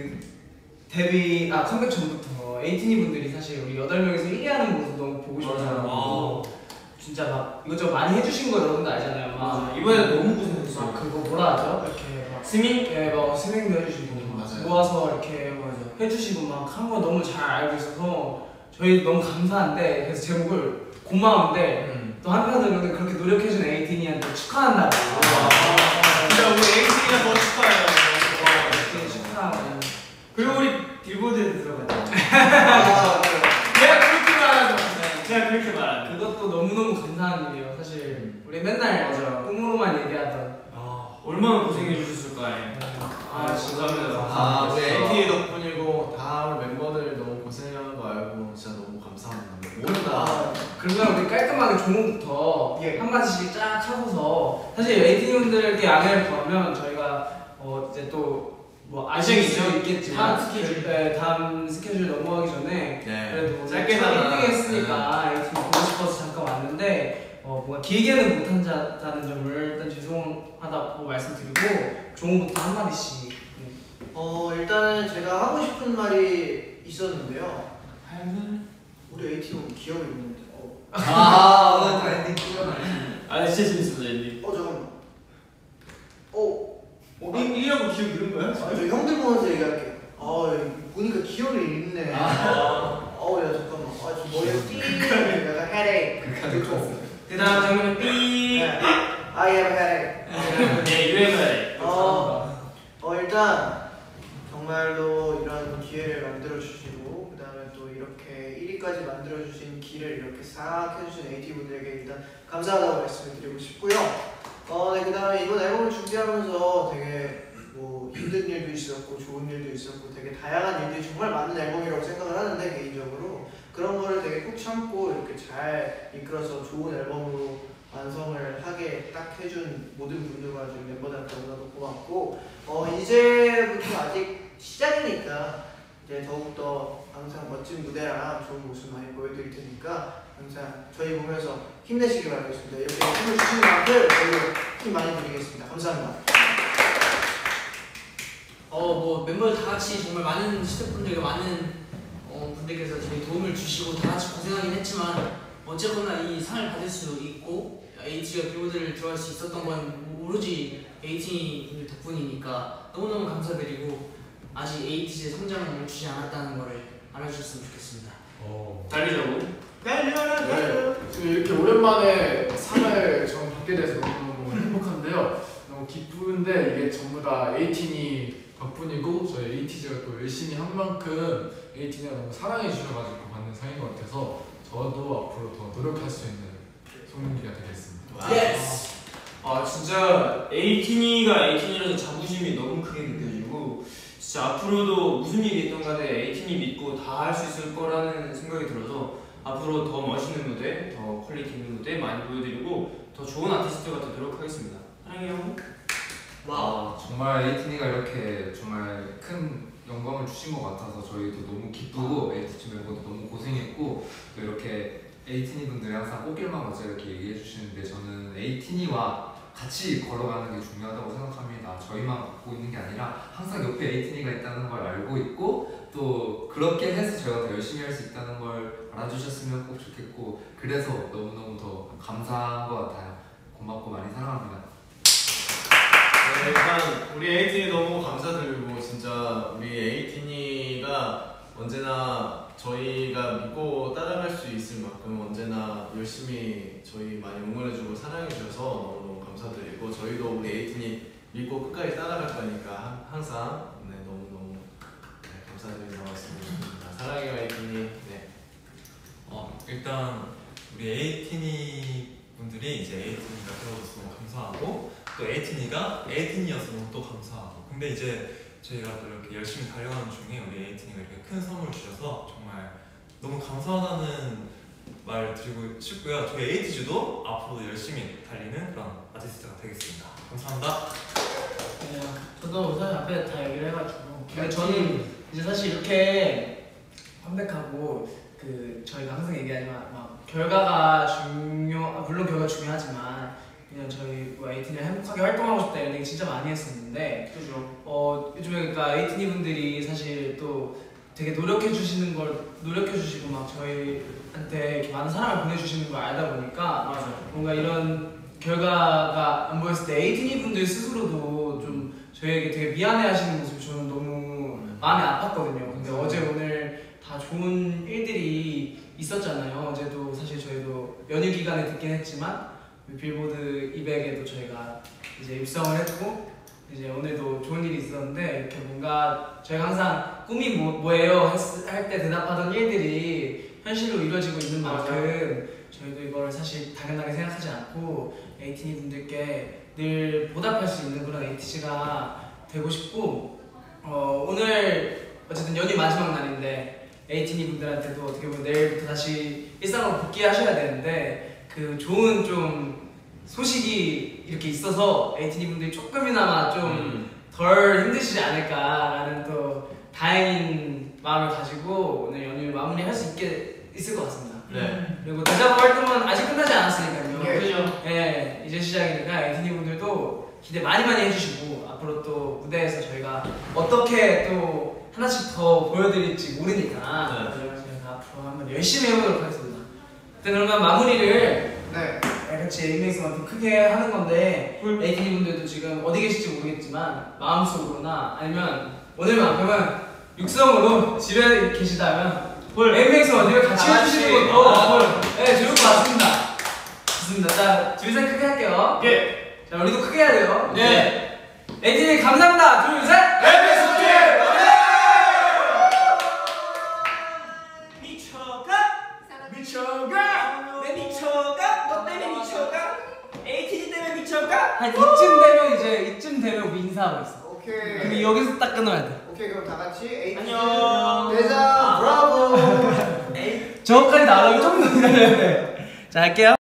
그 데뷔 컴백 전부터 에이티니 분들이 사실 우리 8명이서 1위 하는 모습 너무 보고 싶어요. 진짜 막 이것저것 많이 해주신 거 여러분들 알잖아요. 막 이번에 너무 고생했어요. 그거 뭐라 하죠? 이렇게 막 스밍? 예, 막 스밍도 해주시고 모아서 이렇게 해주시고 막 한 거 너무 잘 알고 있어서 저희 너무 감사한데 그래서 제목을 고마운데 또 한편으로는 그렇게 노력해준 에이티니한테 축하한다고. 진짜 우리 에이티니가 더 축하해요. 이렇게 축하하고 그리고 우리 빌보드에 들어가자. 내가 그렇게 말하죠. 제가 그렇게 말하죠. 그것도 너무너무 감사한 일이에요. 사실 우리 맨날 꿈으로만 얘기하던 얼마나 고생해 주셨을까. 진짜 감사합니다. 우리 에이티니 덕분이고 다 우리 멤버들 너무 고생하는 거 알고 진짜 너무 감사합니다. 모른다. 그러면 우리 깔끔하게 종목부터 한마디씩 쫙 하고서 사실 에이티니 분들께 양해를 구하면 저희가 이제 또 뭐 아실 수 있겠지만 다음 스케줄 넘어가기 전에 그래도 짧게나마 1등 했으니까 에이티니 보고 싶어서 잠깐 왔는데 뭔가 길게는 못한 점을 일단 죄송하다고 말씀드리고 종목부터 한마디씩. 일단은 제가 하고 싶은 말이 있었는데요. 우리 에이티니 기억이 있는데. 오늘 다 엔딩 진짜 재밌었어 엔딩. 잠깐만. 이라고 기억 잃은 거야? 저 형들 보면서 얘기할게요. 보니까 기억을 잃네. 야 잠깐만. 지금 머리가 띵. 약간 헤레이크. 그 다음 장면은 삐. I have headache. 네, 유행을. 일단 정말로 이런 기회를 만들어 주시고 그 다음에 또 이렇게 1위까지 만들어 주신 길을 이렇게 싹 해주신 AT 분들에게 일단 감사하다고 말씀을 드리고 싶고요. 그 다음에 이번 앨범을 준비하면서 되게 뭐 힘든 일도 있었고 좋은 일도 있었고 되게 다양한 일들이 정말 많은 앨범이라고 생각을 하는데 개인적으로 그런 거를 되게 꾹 참고 이렇게 잘 이끌어서 좋은 앨범으로 완성을 하게 딱 해준 모든 분들과 저희 멤버들한테 너무나도 고맙고 이제부터 아직 시작이니까 이제 더욱더 항상 멋진 무대랑 좋은 모습 많이 보여드릴 테니까 항상 저희 보면서 힘내시길 바라겠습니다. 이렇게 힘을 주시는 만큼 저희도 힘 많이 드리겠습니다. 감사합니다. 뭐 멤버들 다 같이 정말 많은 스태프분들과 많은 분들께서 저희 도움을 주시고 다 같이 고생하긴 했지만 어쨌거나 이 상을 받을 수 있고 에이티가 빌보드를 들어갈 수 있었던 건 오로지 에이티 분들 덕분이니까 너무너무 감사드리고 아직 에이티의 성장을 멈추지 않았다는 것을 알아주셨으면 좋겠습니다. 달리자고. 지금 이렇게 오랜만에 상을 좀 받게 돼서 너무 행복한데요. 너무 기쁜데 이게 전부 다 에이틴이 덕분이고 저희 에이티즈가 또 열심히 한 만큼 에이틴이가 너무 사랑해 주셔가지고 받는 상인 것 같아서 저도 앞으로 더 노력할 수 있는 송민기가 되겠습니다. 예스! 진짜 에이티니가 에이티니라서 자부심이 너무 크게 느껴지고 진짜 앞으로도 무슨 일이 있던 간에 에이티니 믿고 다 할 수 있을 거라는 생각이 들어서 앞으로 더 멋있는 무대, 더 퀄리티 있는 무대 많이 보여드리고 더 좋은 아티스트가 되도록 하겠습니다. 사랑해요. 정말 에이티니가 이렇게 정말 큰 영광을 주신 것 같아서 저희도 너무 기쁘고 에이티즈 멤버도 너무 고생했고 또 이렇게 에이티니 분들이 항상 꽃길만 걷자 이렇게 얘기해 주시는데 저는 에이티니와 같이 걸어가는 게 중요하다고 생각합니다. 저희만 갖고 있는 게 아니라 항상 옆에 에이티니가 있다는 걸 알고 있고 또 그렇게 해서 저희가 더 열심히 할 수 있다는 걸 알아주셨으면 꼭 좋겠고 그래서 너무너무 더 감사한 것 같아요. 고맙고 많이 사랑합니다. 일단 우리 에이티니 너무 감사드리고 진짜 우리 에이티니가 언제나 저희가 믿고 따라갈 수 있을 만큼 언제나 열심히 저희 많이 응원해주고 사랑해주셔서 너무너무 감사드리고 저희도 우리 에이티니 믿고 끝까지 따라갈 거니까 항상 너무너무 감사드리는 말씀 드립니다. 사랑해요 에이티니. 일단 우리 에이티니 분들이 이제 에이티니가 되어줘서 너무 감사하고 또 에이티니가 에이티니여서 너무 또 감사하고 근데 이제 저희가 또 이렇게 열심히 달려가는 중에 우리 에이티니가 이렇게 큰 선물을 주셔서 정말 너무 감사하다는 말 드리고 싶고요. 저희 에이티즈도 앞으로도 열심히 달리는 그런 아티스트가 되겠습니다. 감사합니다. 저도 사실 앞에 다 얘기를 해가지고 근데 저는 이제 사실 이렇게 컴백하고 저희가 항상 얘기하지만 막 결과가 물론 결과가 중요하지만 그냥 저희 뭐 에이틴이 행복하게 활동하고 싶다 이런 얘기 진짜 많이 했었는데 요즘에 그러니까 에이틴이 분들이 사실 또 되게 노력해 주시고 막 저희한테 이렇게 많은 사랑을 보내주시는 걸 알다 보니까 뭔가 이런 결과가 안 보였을 때 에이틴이 분들 스스로도 좀 저희에게 되게 미안해하시는 모습이 저는 너무 마음이 아팠거든요. 근데 어제 오늘 다 좋은 일들이 있었잖아요. 어제도 사실 저희도 연휴 기간에 듣긴 했지만 빌보드 200에도 저희가 이제 입성을 했고 이제 오늘도 좋은 일이 있었는데 이렇게 뭔가 저희가 항상 꿈이 뭐예요? 할 때 대답하던 일들이 현실로 이루어지고 있는 만큼 저희도 이걸 사실 당연하게 생각하지 않고 에이티니 분들께 늘 보답할 수 있는 그런 에이티즈가 되고 싶고 오늘 어쨌든 연휴 마지막 날인데 에이티니 분들한테도 어떻게 보면 내일부터 다시 일상으로 복귀하셔야 되는데 그 좋은 좀 소식이 이렇게 있어서 에이티니 분들이 조금이나마 좀 덜 힘드시지 않을까라는 또 다행인 마음을 가지고 오늘 연휴 마무리할 수 있을 것 같습니다. 네. 그리고 데자부 활동은 아직 끝나지 않았으니까요. 그죠? 네, 이제 시작이니까 에이티니 분들도 기대 많이 해주시고 앞으로 또 무대에서 저희가 어떻게 또 하나씩 더 보여드릴지 모르니까 저희가 앞으로 한번 열심히 해보도록 하겠습니다. 그러면 마무리를 같이 에이맥스만큼 크게 하는 건데 에이티니 분들도 지금 어디 계실지 모르겠지만 마음속으로나 아니면 오늘만큼은 육성으로 집에 계시다면 에이맥스 어디를 같이 해주시는 것도 좋을 것 같습니다. 좋습니다. 자, 둘셋 크게 할게요. 자, 우리도 크게 해야 돼요. 에이티니 감사합니다. 둘, 셋! 에이맥스 이쯤 되면 이쯤 되면 우리 인사하고 있어. 오케이. 그럼 여기서 딱 끊어야 돼. 오케이, 그럼 다 같이 에이티즈 안녕. 데자 브라보. 저까지 나가기 조금 더 기다려야 돼. 자, 할게요.